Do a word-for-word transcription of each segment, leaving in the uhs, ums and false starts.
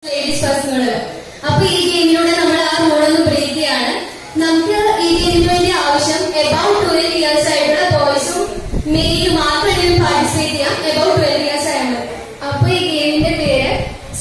Ladies first. അപ്പൊ ഈ ഗെയിമിലൂടെ നമ്മൾ ആ റൂൾ ഒന്ന് ബ്രേക്ക് ചെയ്യാണ്. നമുക്ക് ഈ ഗെയിമിന് വേണ്ടി ആവശ്യം എബൌട്ട് ട്വൽവ് ഇയേഴ്സ് ആയിട്ടുള്ള ബോയ്സും മെയിലും മാത്രം ഇതിൽ പാർട്ടിസിപ്പേറ്റ് ചെയ്യാം. എബൌട്ട് ട്വൽവ് ഇയേഴ്സ് ആയത്. അപ്പൊ ഈ ഗെയിമിന്റെ പേര്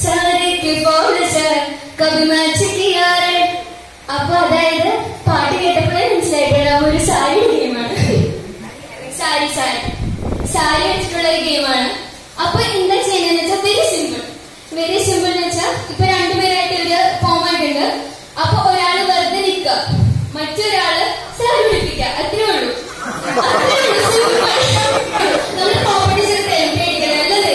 അപ്പൊ അതായത് പാട്ട് കേട്ടപ്പോഴേ മനസ്സിലായിട്ടുള്ള ഒരു സാരി ഗെയിമാണ്. സാരി സാരി സാരി വെച്ചിട്ടുള്ള ഒരു ഗെയിമാണ്. അപ്പൊ എന്താ ചെയ്യുന്നതെന്ന് വെച്ചാൽ വെരി സിമ്പിൾ വെരി സിമ്പിൾ എന്ന് വെച്ചാൽ ഇപ്പൊ രണ്ടുപേരായിട്ട് ഒരു ഫോമാറ്റ് ഉണ്ട്. അപ്പൊ ഒരാള് വെറുതെ നിൽക്കുക, മറ്റൊരാള് സാരി പിടിപ്പിക്കുക. അത്രേ ഉള്ളൂ. അത്രേ ഉള്ളൂ. സിമ്പിൾ. നമ്മൾ കോമ്പറ്റീഷൻ പേടിക്കണം അല്ലേ?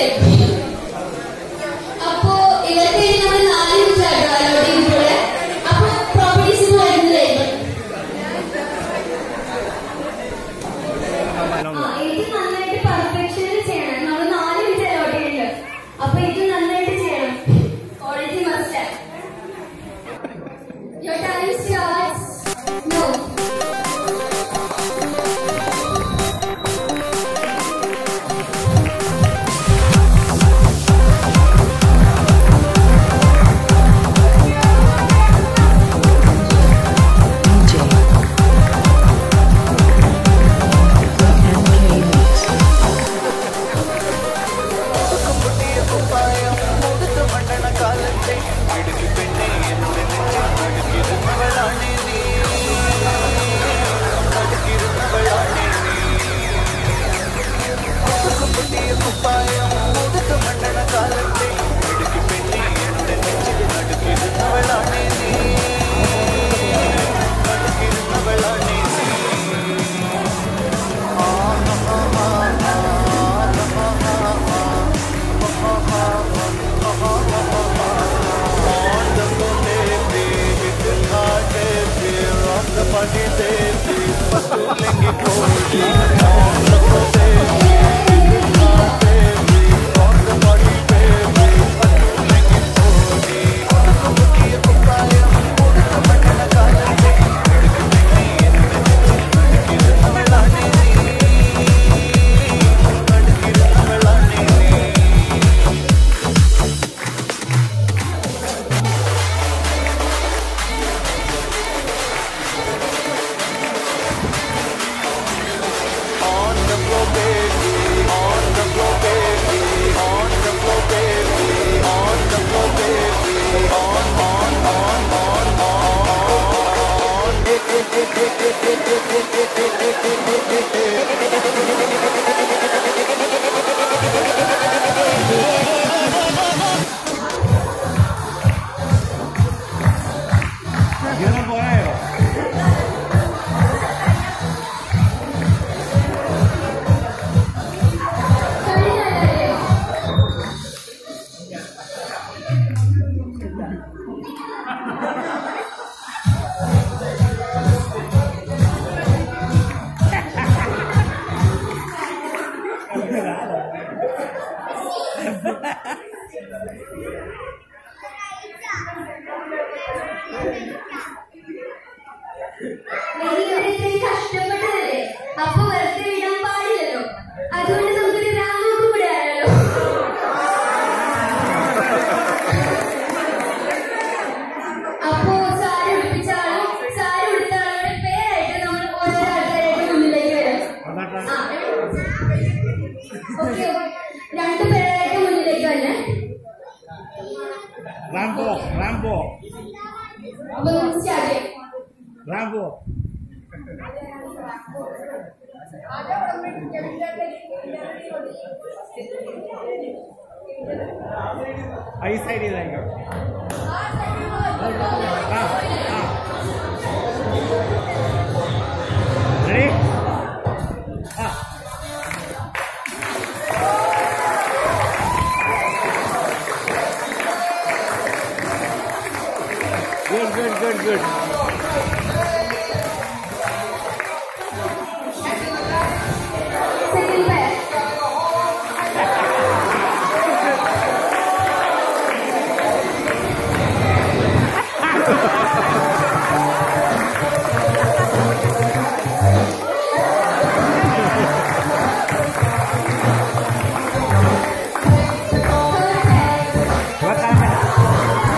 അപ്പോ ഇവർക്ക് നമ്മൾ നാല് മിനിറ്റ് അലോട്ട് ചെയ്തിട്ടുള്ളത്. അപ്പൊ പ്രോപ്പർട്ടീസ് വരുന്നതായിരിക്കും. എനിക്ക് നന്നായിട്ട് പെർഫെക്ഷനിൽ ചെയ്യണം. നമ്മൾ നാല് മിനിറ്റ് അലോട്ട് ചെയ്യുന്നുണ്ട്. അപ്പൊ എനിക്ക് നന്നായിട്ട് ചെയ്യണം. Quality must. Your time starts now. കഷ്ടപ്പെട്ടതല്ലേ? അപ്പൊ വെറുതെ വിടാൻ പാടില്ലല്ലോ. അതുകൊണ്ട് നമുക്കൊരു രാമൊക്കെ കൂടെ ആയാലോ? അപ്പോ സാരി ഉടുപ്പിച്ച ആളും സാരി ഉടുത്ത ആളുടെ പേരായിട്ട് നമ്മൾ ഓരോ ആൾക്കാരായിട്ട് മുന്നിലേക്ക് വരാം. ഓക്കെ, രണ്ടു പേരായിട്ട് മുന്നിലേക്ക് തന്നെ. റാംബോ റാംബോ അപ്പൊ നമുക്ക് സ്റ്റാർട്ട് ചെയ്യാം. റാംബോ ഐ സൈഡിലായിക്കോ. റെഡി? ആ Good, good, good, good. Second pair. What happened?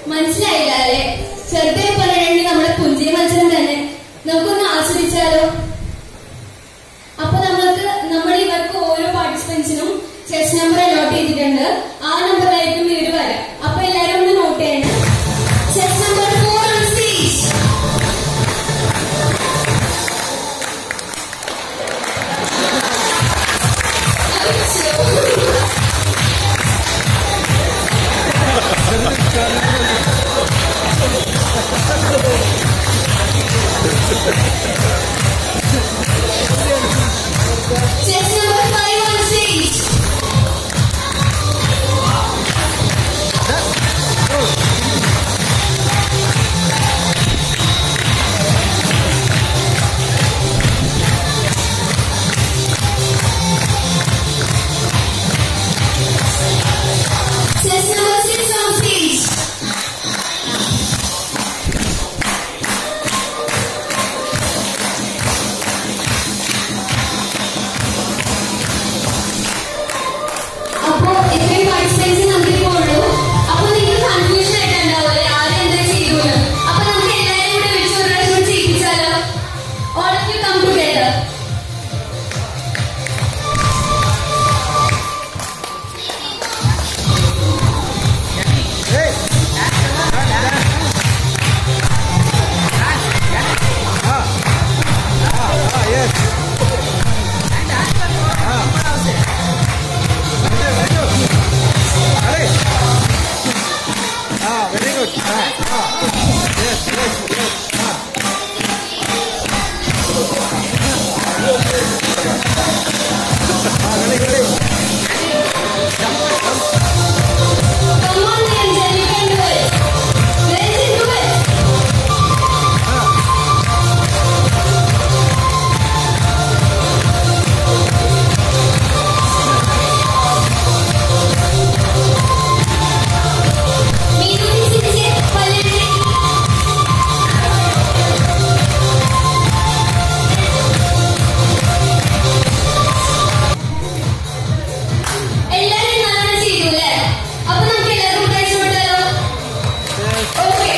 മനസ്സിലായില്ല അല്ലേ? ചെറുതായി പറഞ്ഞിട്ടുണ്ടെങ്കിൽ നമ്മുടെ പുഞ്ചിരി മത്സരം തന്നെ നമുക്കൊന്ന് ആസ്വദിച്ചാലോ? അപ്പൊ നമ്മൾക്ക് നമ്മൾ ഇവർക്ക് ഓരോ പാർട്ടിസിപ്പൻസിനും ചെസ് നമ്പർ അലോട്ട് ചെയ്തിട്ടുണ്ട്. ആ നമ്പറിലായിരിക്കും ഇവർ വരാം. അപ്പൊ എല്ലാരും ഒന്ന് നോട്ട് ചെയ്യണം. Chess number four on stage. Chess number five on stage. Chess number six on stage. അപ്പോ ഇത്രയും പാർട്ടിസിപ്പൻസ് നമുക്ക് ഉള്ളൂ. അപ്പൊ നിങ്ങൾ കൺഫ്യൂഷൻ ആയിട്ടുണ്ടാവില്ലേ ആരും എന്താ ചെയ്യൂന്ന്? അപ്പൊ നമുക്ക് എല്ലാവരും കൂടെ വിളിച്ച് ഒരു പ്രാവശ്യം ചെയ്യിപ്പിച്ചാലോ? All of you come together. Come on, Angel, you can do it. Let's do it. Meenu ചിരിച്ച് പല്ലിട്ട്. എല്ലാരും നല്ലോണം ചെയ്തു അല്ലേ? അപ്പൊ നമുക്ക് എല്ലാവർക്കും പ്രൈസ് കൊടുത്താലോ? ഓക്കെ.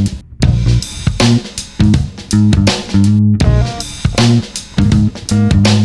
Thank you.